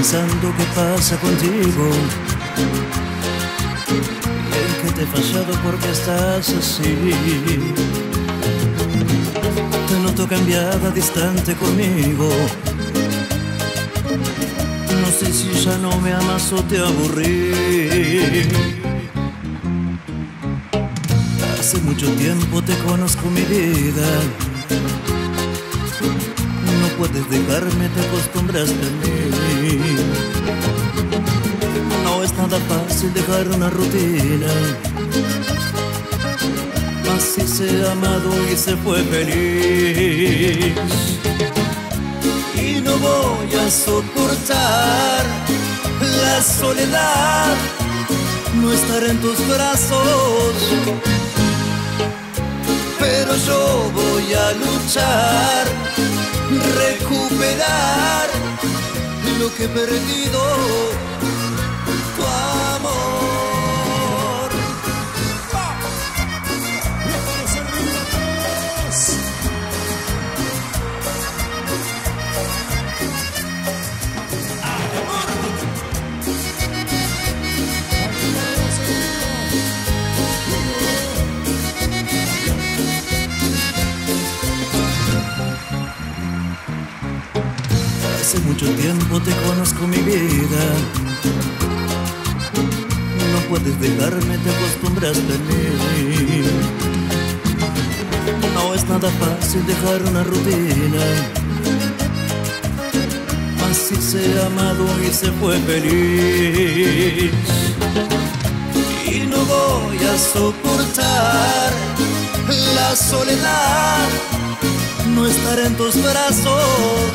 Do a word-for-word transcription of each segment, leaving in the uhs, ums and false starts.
pensando qué pasa contigo y en que te he fallado porque estás así. Te noto cambiada, distante conmigo. No sé si ya no me amas o te aburrí. Hace mucho tiempo te conozco, mi vida. No puedes dejarme, te acostumbraste a mí. No es nada fácil dejar una rutina. Así se ha amado y se fue feliz. Y no voy a soportar la soledad, no estar en tus brazos. Pero yo voy a luchar, recuperar lo que he perdido, tu amor. Hace mucho tiempo te conozco, mi vida. No puedes dejarme, te acostumbraste a mí. No es nada fácil dejar una rutina. Así se ha amado y se fue feliz. Y no voy a soportar la soledad, no estar en tus brazos.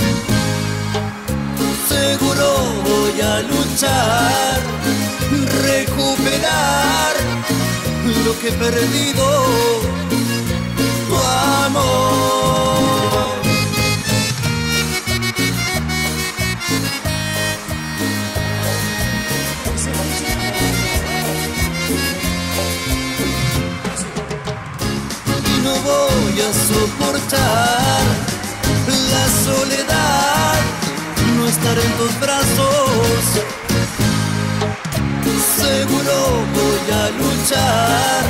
Seguro voy a luchar, recuperar lo que he perdido, tu amor. Y no voy a soportar la soledad, no estar en tus brazos. Seguro voy a luchar,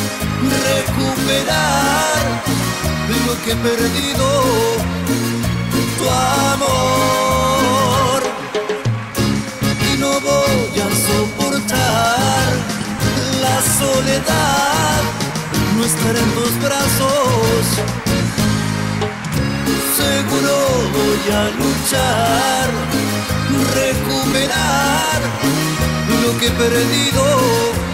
recuperar lo que he perdido, tu amor. Y no voy a soportar la soledad, no estar en tus brazos. Seguro voy a luchar, recuperar lo que he perdido.